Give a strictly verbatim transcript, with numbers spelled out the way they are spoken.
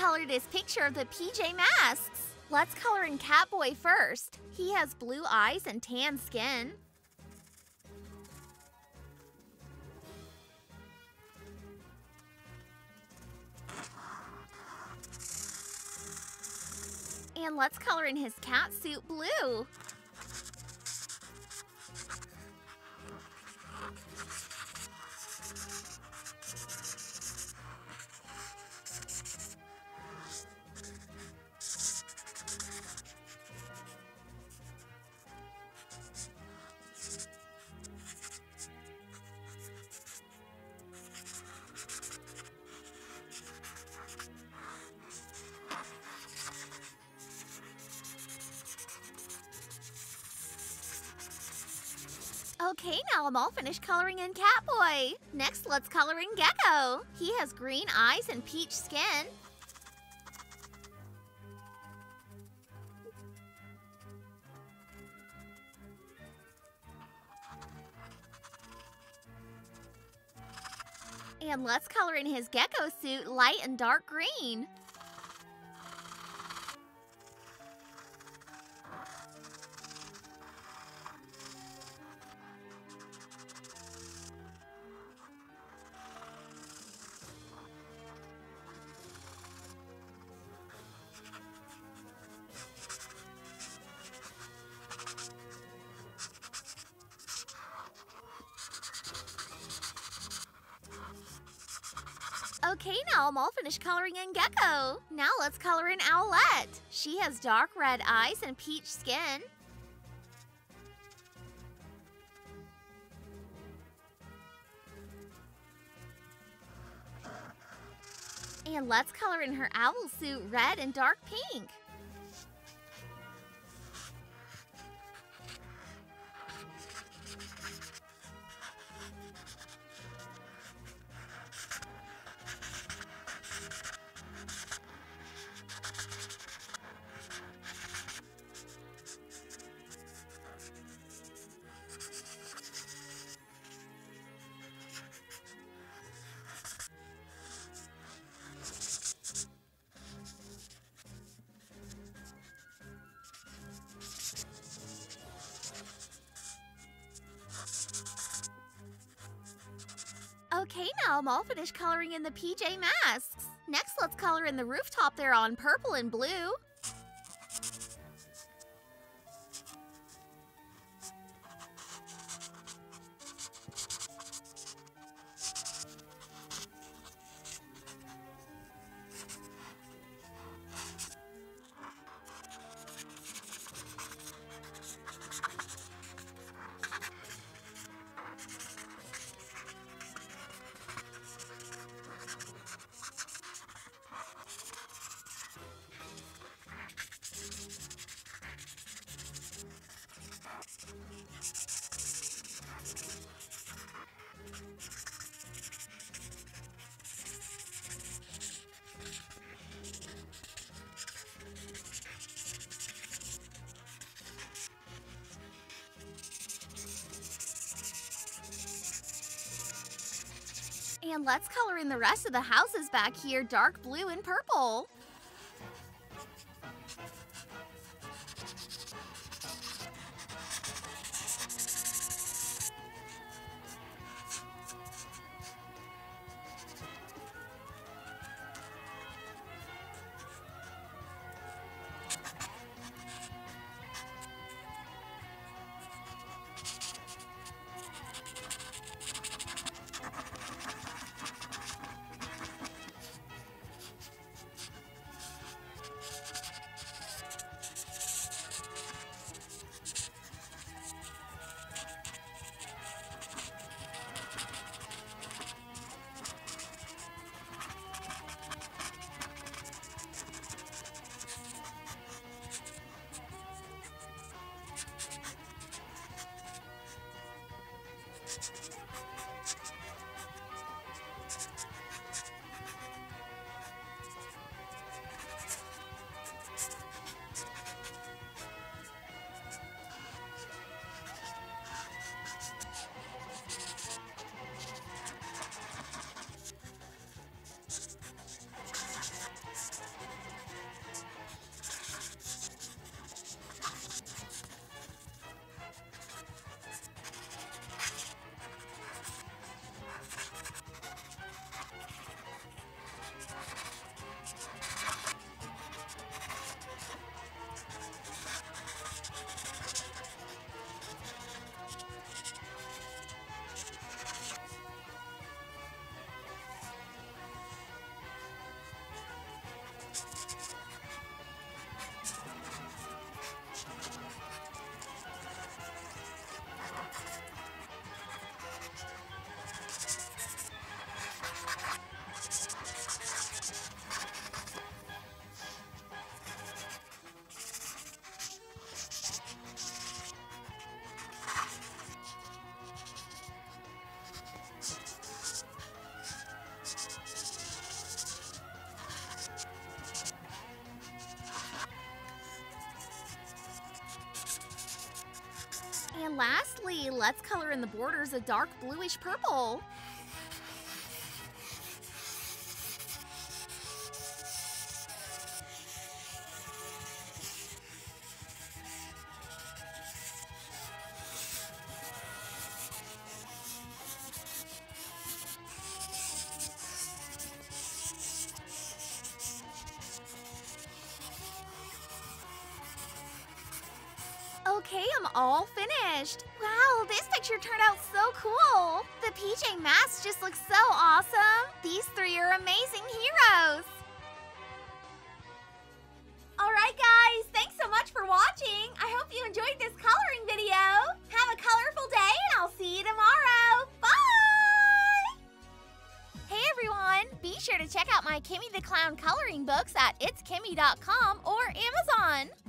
colored his picture of the P J Masks. Let's color in Catboy first. He has blue eyes and tan skin. And let's color in his cat suit blue. Okay, now I'm all finished coloring in Catboy. Next, let's color in Gekko. He has green eyes and peach skin. And let's color in his Gekko suit light and dark green. Okay, now I'm all finished coloring in Gekko. Now let's color in Owlette. She has dark red eyes and peach skin. And let's color in her owl suit red and dark pink. Okay, now I'm all finished coloring in the P J Masks. Next, let's color in the rooftop they're on purple and blue. And let's color in the rest of the houses back here dark blue and purple. And lastly, let's color in the borders a dark bluish purple. Okay, I'm all finished. Wow, this picture turned out so cool. The P J Masks just look so awesome. These three are amazing heroes. Alright guys, thanks so much for watching. I hope you enjoyed this coloring video. Have a colorful day and I'll see you tomorrow. Bye! Hey everyone, be sure to check out my Kimmi the Clown coloring books at its kimmi dot com or Amazon.